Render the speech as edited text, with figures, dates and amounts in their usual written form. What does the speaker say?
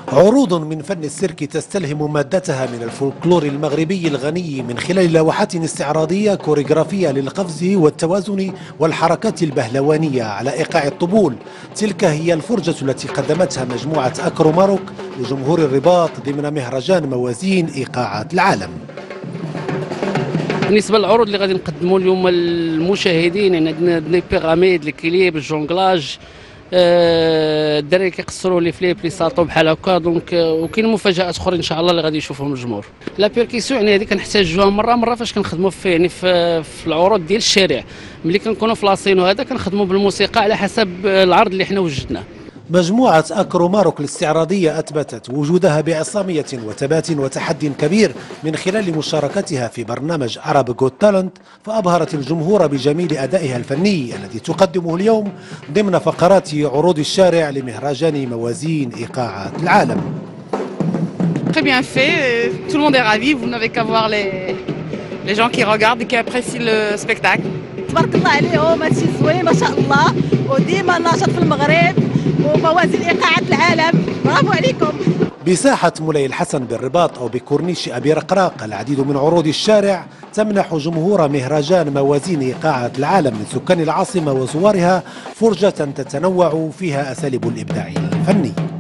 عروض من فن السيرك تستلهم مادتها من الفولكلور المغربي الغني من خلال لوحات استعراضية كوريغرافية للقفز والتوازن والحركات البهلوانية على إيقاع الطبول. تلك هي الفرجة التي قدمتها مجموعة أكرو ماروك لجمهور الرباط ضمن مهرجان موازين إيقاعات العالم. بالنسبه للعروض اللي غادي نقدموا اليوم للمشاهدين، يعني عندنا دي بيراميد، الكليب، الجونغلاج، الدراري كيقصروا لي فليب لي ساطو بحال هكا. دونك وكاين مفاجات اخرى ان شاء الله اللي غادي يشوفهم الجمهور. لا بيركيسيون يعني هذه كنحتاجوها مره فاش كنخدموا في يعني في العروض ديال الشارع، ملي كنكونوا في لاسين وهذا كنخدموا بالموسيقى على حسب العرض اللي حنا وجدناه. مجموعة أكرو ماروك الاستعراضية أثبتت وجودها بعصامية وثبات وتحدي كبير من خلال مشاركتها في برنامج عرب جوت تالنت، فأبهرت الجمهور بجميل أدائها الفني الذي تقدمه اليوم ضمن فقرات عروض الشارع لمهرجان موازين إيقاعات العالم. Très bien fait, tout le monde est ravi, vous n'avez qu'à voir les gens qui regardent et qui apprécient le spectacle. تبارك الله عليهم، هادشي زوين ما شاء الله، وديما ناشط في المغرب وموازين ايقاعات العالم، برافو عليكم. بساحة مولاي الحسن بالرباط أو بكورنيش أبي رقراق العديد من عروض الشارع تمنح جمهور مهرجان موازين إيقاعات العالم من سكان العاصمة وزوارها فرجة تتنوع فيها أساليب الإبداع الفني.